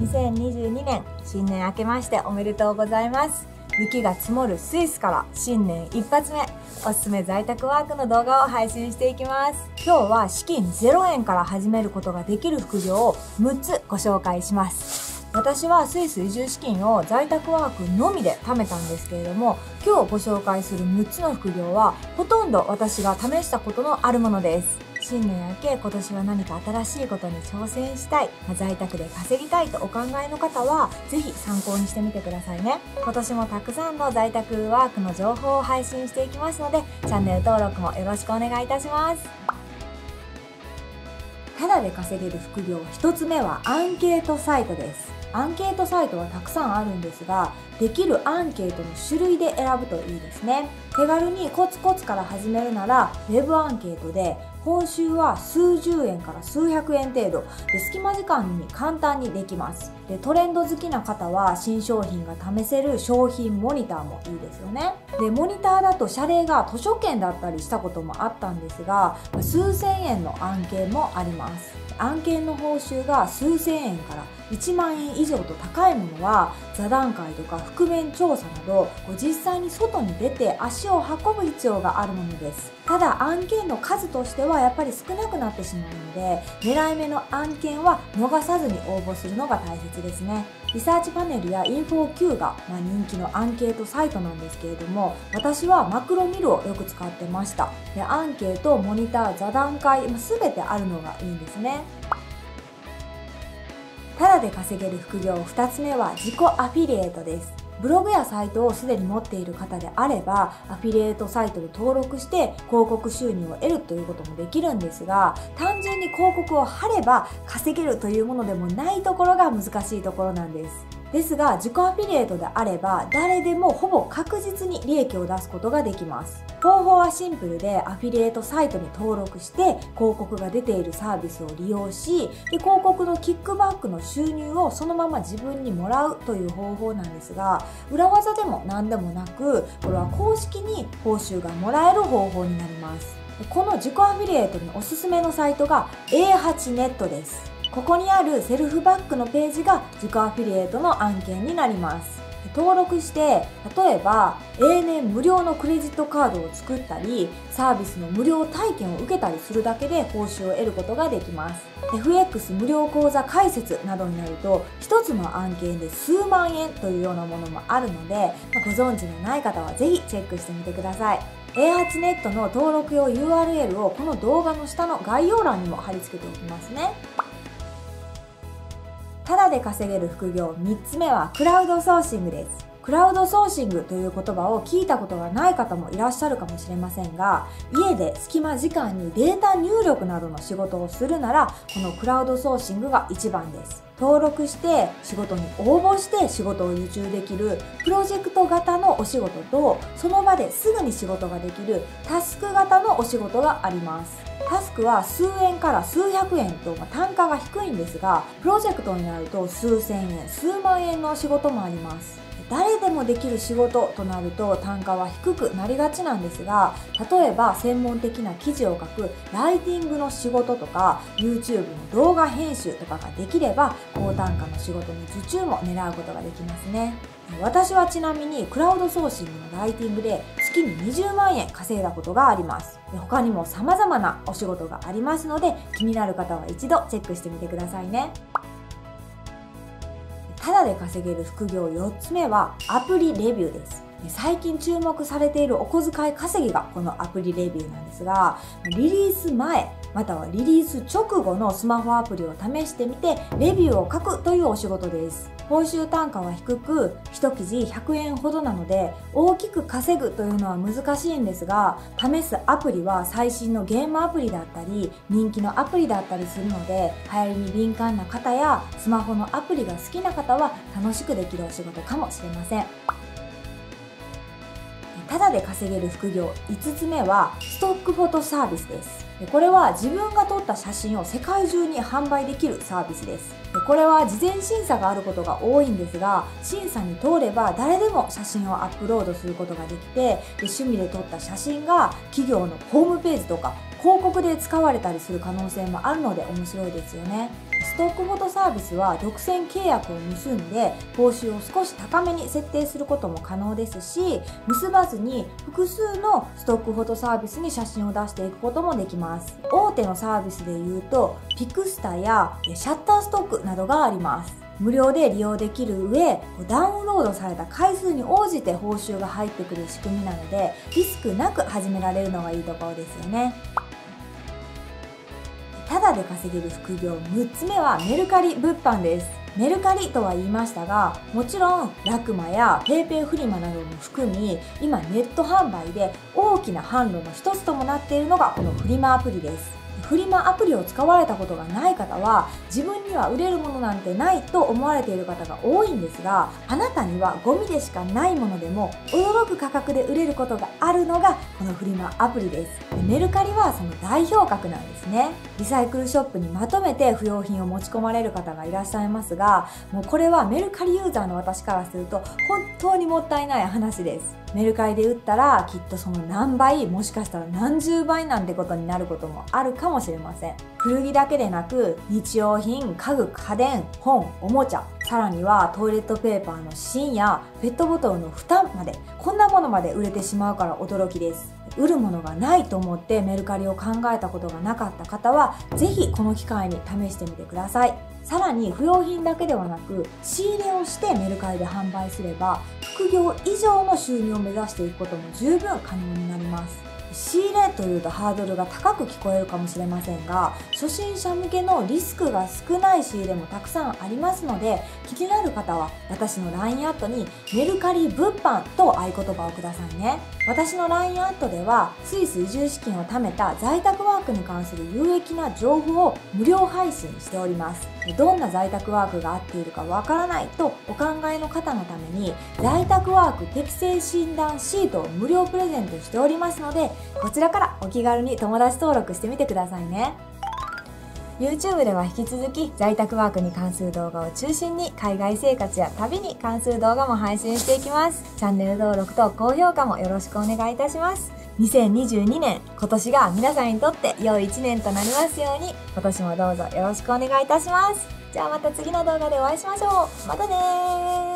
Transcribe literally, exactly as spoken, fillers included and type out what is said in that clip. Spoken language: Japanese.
にせんにじゅうにねん新年明けましておめでとうございます。雪が積もるスイスから新年一発目、おすすめ在宅ワークの動画を配信していきます。今日は資金ゼロえんから始めることができる副業をむっつご紹介します。私はスイス移住資金を在宅ワークのみで貯めたんですけれども、今日ご紹介するむっつの副業はほとんど私が試したことのあるものです。新年明け、今年は何か新しいことに挑戦したい、在宅で稼ぎたいとお考えの方はぜひ参考にしてみてくださいね。今年もたくさんの在宅ワークの情報を配信していきますので、チャンネル登録もよろしくお願いいたします。ただで稼げる副業ひとつめはアンケートサイトです。アンケートサイトはたくさんあるんですが、できるアンケートの種類で選ぶといいですね。手軽にコツコツから始めるならウェブアンケートで、報酬は数十円から数百円程度で、隙間時間に簡単にできます。でトレンド好きな方は新商品が試せる商品モニターもいいですよね。でモニターだと謝礼が図書券だったりしたこともあったんですが、数千円の案件もあります。案件の報酬が数千円からいちまんえん以上と高いものは、座談会とか覆面調査など実際に外に出て足を運ぶ必要があるものです。ただ案件の数としてはやっぱり少なくなってしまうので、狙い目の案件は逃さずに応募するのが大切ですね。リサーチパネルやインフォーキューが、まあ、人気のアンケートサイトなんですけれども、私はマクロミルをよく使ってました。でアンケート、モニター、座談会、まあ、全てあるのがいいんですね。ただで稼げる副業ふたつめは自己アフィリエイトです。ブログやサイトをすでに持っている方であれば、アフィリエイトサイトに登録して広告収入を得るということもできるんですが、単純に広告を貼れば稼げるというものでもないところが難しいところなんです。ですが自己アフィリエイトであれば誰でもほぼ確実に利益を出すことができます。方法はシンプルで、アフィリエイトサイトに登録して広告が出ているサービスを利用し、で広告のキックバックの収入をそのまま自分にもらうという方法なんですが、裏技でも何でもなく、これは公式に報酬がもらえる方法になります。この自己アフィリエイトにおすすめのサイトが エーはち ネットです。ここにあるセルフバックのページが自己アフィリエイトの案件になります。登録して、例えば永年無料のクレジットカードを作ったり、サービスの無料体験を受けたりするだけで報酬を得ることができます。エフエックス 無料講座開設などになると、一つの案件で数万円というようなものもあるので、ご存知のない方はぜひチェックしてみてください。エーはち ネットの登録用 ユーアールエル をこの動画の下の概要欄にも貼り付けておきますね。ただで稼げる副業みっつめはクラウドソーシングです。クラウドソーシングという言葉を聞いたことがない方もいらっしゃるかもしれませんが、家で隙間時間にデータ入力などの仕事をするなら、このクラウドソーシングが一番です。登録して仕事に応募して仕事を受注できるプロジェクト型のお仕事と、その場ですぐに仕事ができるタスク型のお仕事があります。タスクは数円から数百円と単価が低いんですが、プロジェクトになると数千円、数万円の仕事もあります。誰でもできる仕事となると単価は低くなりがちなんですが、例えば専門的な記事を書くライティングの仕事とか YouTube の動画編集とかができれば、高単価の仕事の受注も狙うことができますね。私はちなみにクラウドソーシングのライティングで月ににじゅうまんえん稼いだことがあります。他にも様々なお仕事がありますので、気になる方は一度チェックしてみてくださいね。ただで稼げる副業よっつめはアプリレビューです。最近注目されているお小遣い稼ぎがこのアプリレビューなんですが、リリース前またはリリース直後のスマホアプリを試してみてレビューを書くというお仕事です。報酬単価は低く、いち記事ひゃくえんほどなので大きく稼ぐというのは難しいんですが、試すアプリは最新のゲームアプリだったり人気のアプリだったりするので、流行りに敏感な方やスマホのアプリが好きな方は楽しくできるお仕事かもしれません。ただで稼げる副業いつつめはストックフォトサービスです。これは自分が撮った写真を世界中に販売できるサービスです。これは事前審査があることが多いんですが、審査に通れば誰でも写真をアップロードすることができて、趣味で撮った写真が企業のホームページとか広告で使われたりする可能性もあるので面白いですよね。 ストックフォトサービスは独占契約を結んで報酬を少し高めに設定することも可能ですし、結ばずに複数のストックフォトサービスに写真を出していくこともできます。大手のサービスでいうとピクスタやシャッターストックなどがあります。無料で利用できる上、ダウンロードされた回数に応じて報酬が入ってくる仕組みなので、リスクなく始められるのがいいところですよね。ただで稼げる副業むっつめはメルカリ物販です。メルカリとは言いましたが、もちろんラクマや PayPay フリマなども含み、今ネット販売で大きな販路の一つともなっているのがこのフリマアプリです。フリマアプリを使われたことがない方は、自分には売れるものなんてないと思われている方が多いんですが、あなたにはゴミでしかないものでも驚く価格で売れることがあるのがこのフリマアプリです。でメルカリはその代表格なんですね。リサイクルショップにまとめて不用品を持ち込まれる方がいらっしゃいますが、もうこれはメルカリユーザーの私からすると本当にもったいない話です。メルカリで売ったらきっとその何倍、もしかしたら何十倍なんてことになることもあるかもしれません。古着だけでなく日用品、家具、家電、本、おもちゃ、さらにはトイレットペーパーの芯やペットボトルの蓋まで、こんなものまで売れてしまうから驚きです。売るものがないと思ってメルカリを考えたことがなかった方は、ぜひこの機会に試してみてください。さらに不用品だけではなく仕入れをしてメルカリで販売すれば副業以上の収入を目指していくことも十分可能になります。仕入れというとハードルが高く聞こえるかもしれませんが、初心者向けのリスクが少ない仕入れもたくさんありますので、気になる方は私の ライン アットにメルカリ物販と合言葉をくださいね。私の ライン アットではスイス移住資金を貯めた在宅ワークに関する有益な情報を無料配信しております。どんな在宅ワークが合っているかわからないとお考えの方のために、在宅ワーク適正診断シートを無料プレゼントしておりますので、こちらからお気軽に友達登録してみてくださいね。YouTube では引き続き在宅ワークに関する動画を中心に海外生活や旅に関する動画も配信していきます。チャンネル登録と高評価もよろしくお願いいたします。にせんにじゅうにねん、今年が皆さんにとって良いいちねんとなりますように、今年もどうぞよろしくお願いいたします。じゃあまた次の動画でお会いしましょう。またねー。